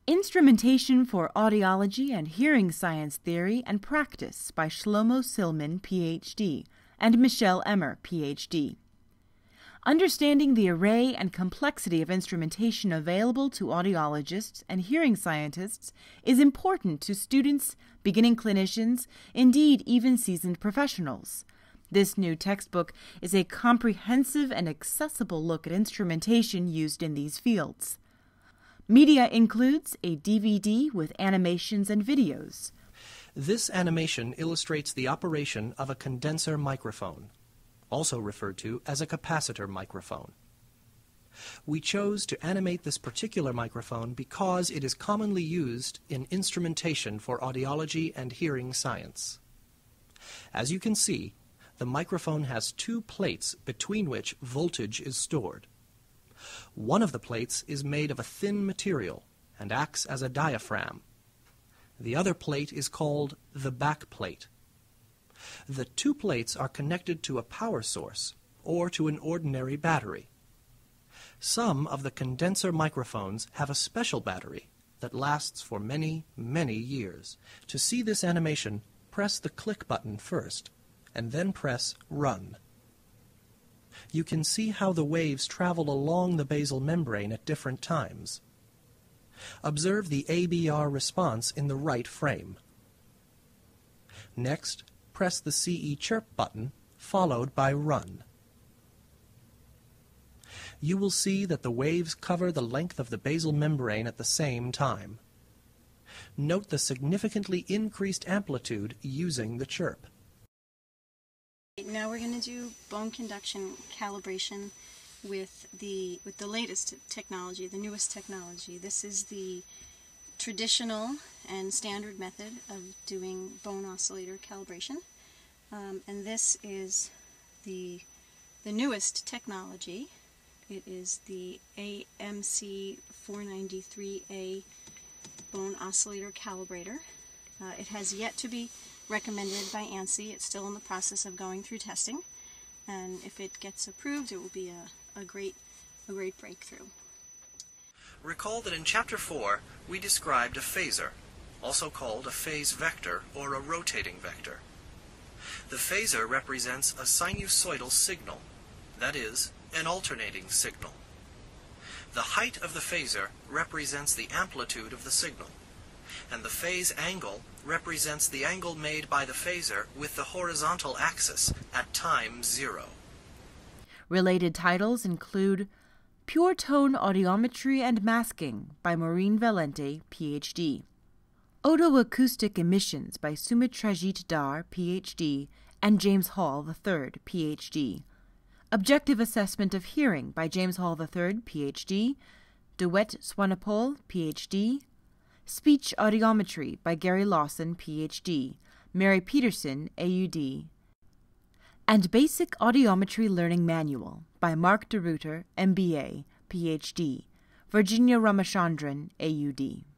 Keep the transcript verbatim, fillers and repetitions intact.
Instrumentation for Audiology and Hearing Science Theory and Practice by Shlomo Silman, P H D, and Michele Emmer, P H D. Understanding the array and complexity of instrumentation available to audiologists and hearing scientists is important to students, beginning clinicians, indeed even seasoned professionals. This new textbook is a comprehensive and accessible look at instrumentation used in these fields. Media includes a D V D with animations and videos. This animation illustrates the operation of a condenser microphone, also referred to as a capacitor microphone. We chose to animate this particular microphone because it is commonly used in instrumentation for audiology and hearing science. As you can see, the microphone has two plates between which voltage is stored. One of the plates is made of a thin material and acts as a diaphragm. The other plate is called the back plate. The two plates are connected to a power source or to an ordinary battery. Some of the condenser microphones have a special battery that lasts for many, many years. To see this animation, press the click button first and then press Run. You can see how the waves travel along the basal membrane at different times. Observe the A B R response in the right frame. Next, press the C E Chirp button, followed by Run. You will see that the waves cover the length of the basal membrane at the same time. Note the significantly increased amplitude using the chirp. Now we're going to do bone conduction calibration with the with the latest technology, the newest technology. This is the traditional and standard method of doing bone oscillator calibration, um, and this is the the newest technology. It is the A M C four ninety-three A bone oscillator calibrator. Uh, it has yet to be recommended by ANSI. It's still in the process of going through testing, and if it gets approved, it will be a, a great a great breakthrough. Recall that in Chapter four we described a phasor, also called a phase vector or a rotating vector. The phasor represents a sinusoidal signal, that is, an alternating signal. The height of the phasor represents the amplitude of the signal, and the phase angle represents the angle made by the phasor with the horizontal axis at time zero. Related titles include Pure Tone Audiometry and Masking by Maureen Valente, P H D, Otoacoustic Emissions by Sumitrajit Dar, P H D, and James Hall the third, P H D, Objective Assessment of Hearing by James Hall the third, P H D, DeWitt Swanepoel, P H D, Speech Audiometry by Gary Lawson, P H D, Mary Peterson, A U D, and Basic Audiometry Learning Manual by Mark DeRuiter, M B A, P H D, Virginia Ramachandran, A U D.